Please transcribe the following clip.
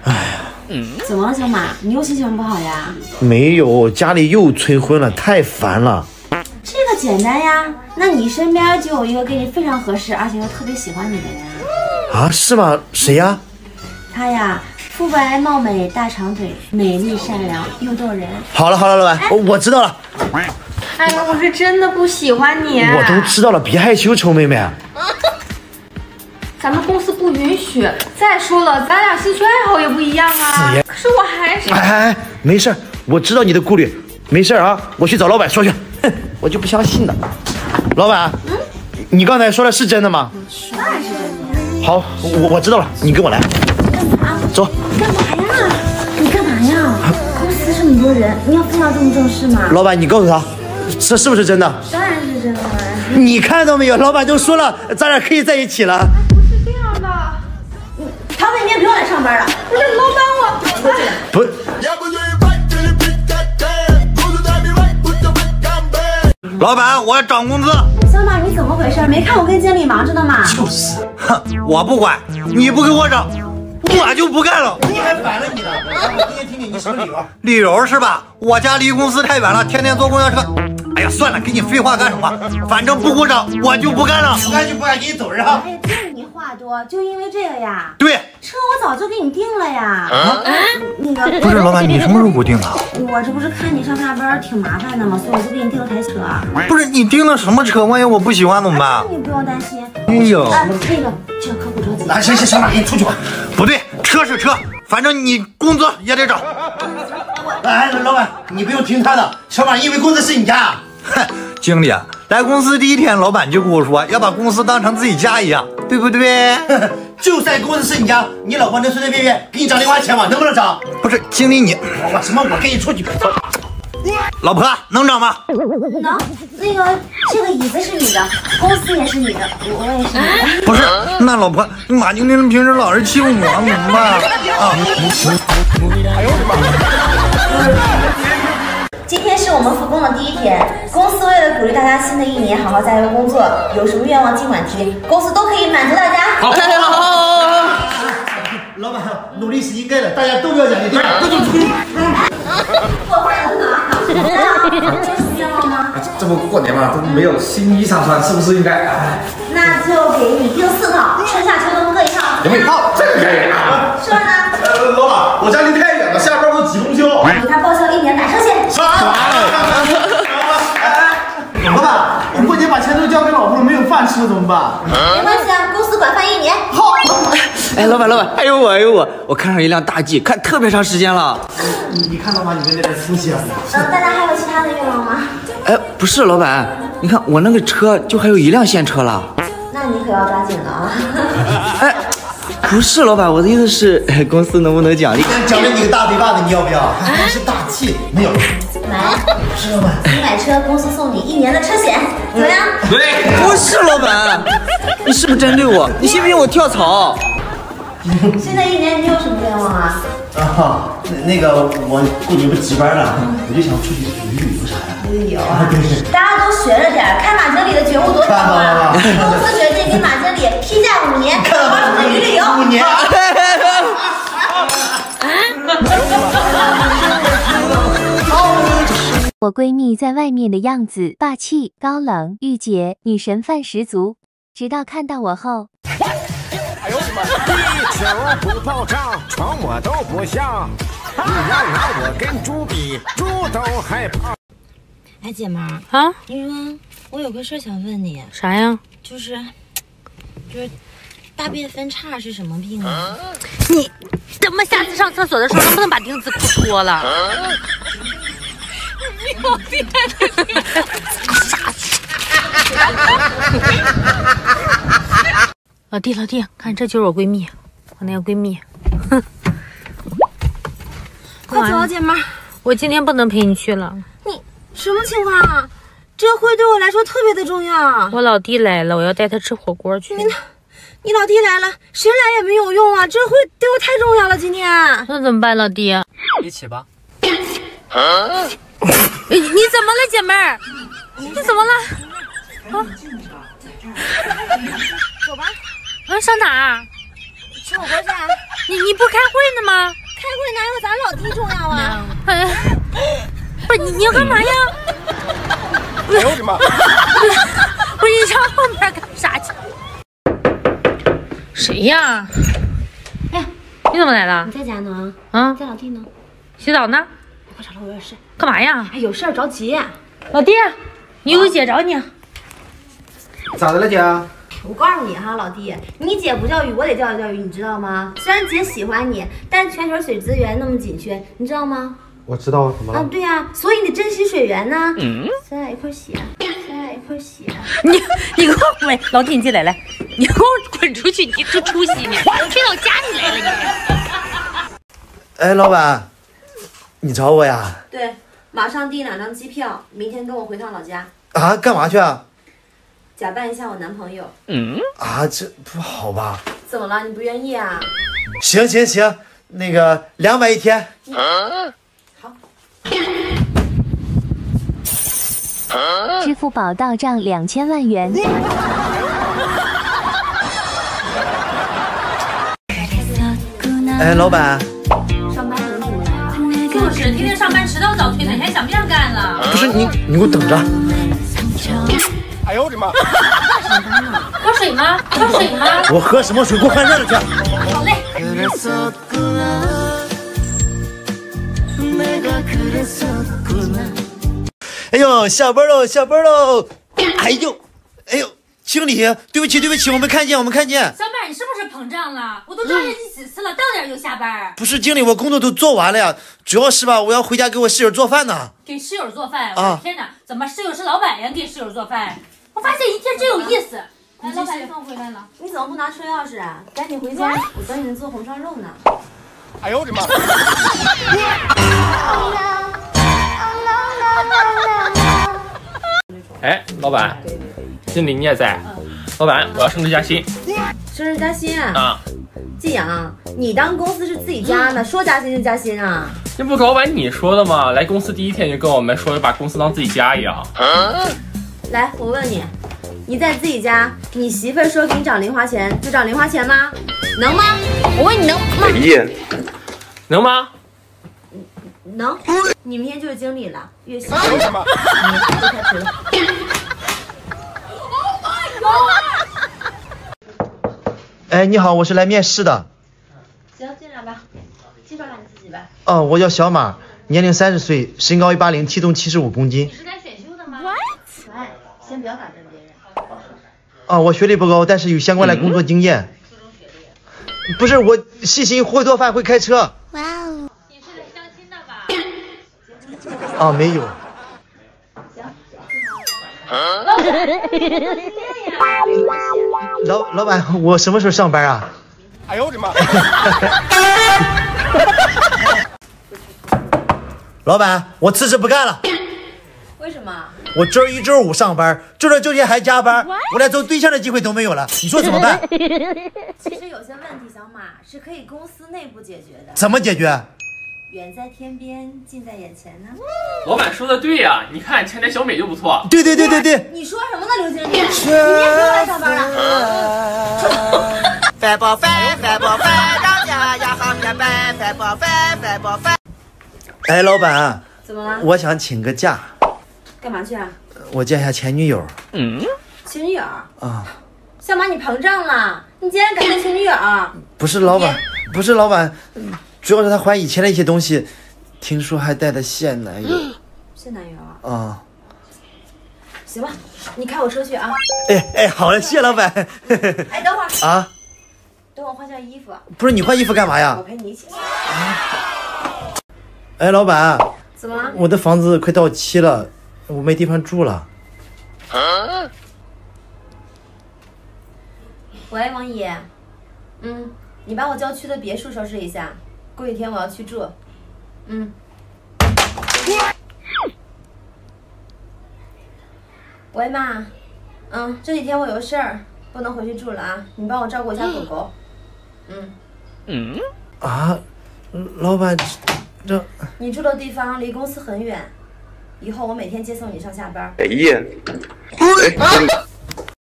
哎呀， 怎么了，小马？你又心情不好呀？ 没有，家里又催婚了，太烦了。 这个简单呀，那你身边就有一个跟你非常合适，而且又特别喜欢你的人啊？是吗？谁呀？ 他呀，肤白貌美，大长腿，美丽善良又逗人。 好了，老板，我知道了。 哎呀，我是真的不喜欢你。 我都知道了，别害羞，臭妹妹。 咱们公司不允许。再说了，咱俩兴趣爱好也不一样啊。可是我还是…… 哎，没事，我知道你的顾虑，没事啊，我去找老板说去。哼，我就不相信呢。老板，你刚才说的是真的吗？ 当然是真的呀。 好，我知道了，你跟我来。 干嘛？ 走。 干嘛呀？你干嘛呀？公司这么多人，你要非要这么正式吗？ 老板，你告诉他，这是不是真的？ 当然是真的了。 你看到没有？老板都说了，咱俩可以在一起了。 不是这样的。 唐伟，你也不用来上班了。 不是，老板我…… 不。 老板，我要涨工资。 小马，你怎么回事？没看我跟经理忙着呢吗？ 就是，哼，我不管，你不给我涨，我就不干了。 你还烦了你呢？我今天听听你什么理由？ 理由是吧？我家离公司太远了，天天坐公交车。哎呀，算了，跟你废话干什么？反正不给我涨，我就不干了。 不干就不干，给你走人啊！ 哎，就是你话多，就因为这个呀？ 对， 车我早就给你定了呀。那个不是老板，你什么时候给我定的？ 我这不是看你上下班挺麻烦的吗？所以我就给你订了台车。 不是你订的什么车？万一我不喜欢怎么办？ 你不用担心。 哎呦， 那个这个可不着急。 啊，行，小马，给你出去吧。 不对，车是车，反正你工资也得涨。 哎，老板，你不用听他的，小马因为公司是你家。 哼，经理，来公司第一天，老板就跟我说要把公司当成自己家一样，对不对？ 就算公司是你家，你老婆能随随便便给你涨零花钱吗？能不能涨？ 不是，经理你， 我什么？我跟你出去。 老婆能涨吗？ 能。那个这个椅子是你的，公司也是你的，我也是你的。 不是，那老婆，马经理平时老是欺负我，怎么办啊？ 哎呦我的妈！ 今天是我们复工的第一天，公司为了鼓励大家新的一年好好加油工作，有什么愿望尽管提，公司都可以满足大家。 好，老板，努力是应该的，大家都要奖励，对吧？ 过分了呢！有什么愿望吗？ 这不过年嘛，都没有新衣裳穿，是不是应该？ 那就给你订4套，春夏秋冬各1套。 有没套？这个可以啊。 说呢？ 老板，我家离太远了，下班都挤公交。 给他报销1年打车钱。 老板，我过年把钱都交给老婆了，没有饭吃了怎么办？ 没关系啊，公司管饭1年。 好。 哎，老板，还有我看上一辆大 G， 看特别长时间了。 你看到吗？你们那边出息啊！ 大家还有其他的愿望吗？ 哎，不是，老板，你看我那个车就还有1辆现车了。 那你可要抓紧了啊！ 哎，不是，老板，我的意思是，公司能不能奖励？ 奖励你个大嘴巴子，你要不要？是大气，没有。 买。 是老板。 你买车，公司送你1年的车险，怎么样？ 对，不是，老板，你是不是针对我？你信不信我跳槽？ 新的1年你有什么愿望啊？ 那个我过年不值班了，我就想出去旅游啥的。 旅游啊！大家都学着点，看马经理的觉悟多高啊！公司决定给马经理批假5年，好好出去旅游。 5年。 我闺蜜在外面的样子霸气、高冷、御姐、女神范十足，直到看到我后。 哎呦我的妈！地球不爆炸，床我都不像。你要拿我跟猪比，猪都害怕。 哎，姐们儿啊， 你说我有个事想问你， 啥呀？ 就是大便分叉是什么病啊？ 你怎么下次上厕所的时候能不能把丁字裤脱了？有病！老弟，看这就是我闺蜜，我那个闺蜜。哼， 快走，姐们儿， 我今天不能陪你去了。 你什么情况啊？这会对我来说特别的重要。 我老弟来了，我要带他吃火锅去。 你老弟来了，谁来也没有用啊！这会对我太重要了，今天。 那怎么办，老弟？ 一起吧。 你怎么了，姐妹儿？你怎么了？啊？ 走吧。 上哪儿？ 吃火锅去啊！ 你不开会呢吗？ 开会哪有咱老弟重要啊？ 不是你要干嘛呀？ 哎呦我的妈！ 不是你上后面干啥去？谁呀？ 哎， 你怎么来了？ 你在家呢？ 啊， 在老弟呢？ 洗澡呢？ 快上来，我有点事。 干嘛呀？ 哎，有事儿着急。 老弟，你有姐找你。 咋的了，姐？ 我告诉你哈，老弟，你姐不教育，我得教育教育，你知道吗？虽然姐喜欢你，但全球水资源那么紧缺，你知道吗？ 我知道，怎么了？ 对呀，所以你得珍惜水源呢。咱俩一块洗，咱俩一块洗。 你给我滚！老弟，你进来来，你给我滚出去！你这出息呢？我推到家里来了，你。 哎，老板，你找我呀？ 对，马上订2张机票，明天跟我回趟老家。 啊，干嘛去啊？ 假扮一下我男朋友。 啊，这不好吧？ 怎么了？你不愿意啊？ 行，那个200一天。 好。 支付宝到账2000万元。 哎，老板。 上班很苦呀。 就是天天上班迟到早退的，你还想不想干了？ 不是你给我等着。 哎呦我的妈！ 喝水吗？喝水吗？ 我喝什么水？给我换热的去。 好嘞。 哎呦，下班喽！哎呦，经理，对不起，我没看见。 小满，你是不是膨胀了？我都招人几次了，到点就下班。 不是经理，我工作都做完了呀，主要是吧，我要回家给我室友做饭呢。 给室友做饭？我的天哪，怎么室友是老板呀？给室友做饭？我发现一天真有意思。哎，老板送回来了。 你怎么不拿车钥匙啊？赶紧回家，我等你们做红烧肉呢。 哎呦我的妈！ 哎，老板，经理你也在？老板，我要升职加薪。 升职加薪啊？ 季阳，你当公司是自己家呢，说加薪就加薪啊？ 这不老板你说的吗？来公司第一天就跟我们说把公司当自己家一样。 来，我问你，你在自己家，你媳妇儿说给你涨零花钱，就涨零花钱吗？能吗？我问你能吗？ 能吗？ 能。你明天就是经理了，月薪都开除了。 哎，你好，我是来面试的。 行，进来吧，介绍下你自己吧。 哦，我叫小马，年龄30岁，身高180，体重75公斤。 你是来选秀的吗？可爱，先不要打针别人。 啊，我学历不高，但是有相关的工作经验。不是，我细心，会做饭，会开车。 哇哦！你是来相亲的吧？ 啊，没有。老板，我什么时候上班啊？ 哎呦我的妈！ 老板，我辞职不干了。 为什么？ 我周1周5上班，周6周天还加班，我连找对象的机会都没有了，你说怎么办？ 其实有些问题，小马是可以公司内部解决的。 怎么解决？ 远在天边，近在眼前呢。 老板说的对呀，你看前台小美就不错。 对。 你说什么呢，刘经理？你明天不用来上班了。 饭包饭，让家呀好面饭，饭包饭。 哎，老板， 怎么了？ 我想请个假。 干嘛去啊？ 我见一下前女友。 前女友？ 啊。 小马，你膨胀了？你竟然敢见前女友？ 不是老板，主要是他还以前的一些东西，听说还带的现男友。 现男友啊？ 啊。 行吧，你开我车去啊。 哎，好了，谢老板。 哎，等会儿啊。 等我换件衣服。 不是你换衣服干嘛呀？ 我陪你一起。 哎，老板。 怎么了？ 我的房子快到期了，我没地方住了。 喂，王姨。你把我郊区的别墅收拾一下，过几天我要去住。喂，妈。这几天我有事儿，不能回去住了啊，你帮我照顾一下狗狗。 啊，老板，这你住的地方离公司很远，以后我每天接送你上下班。 哎呀，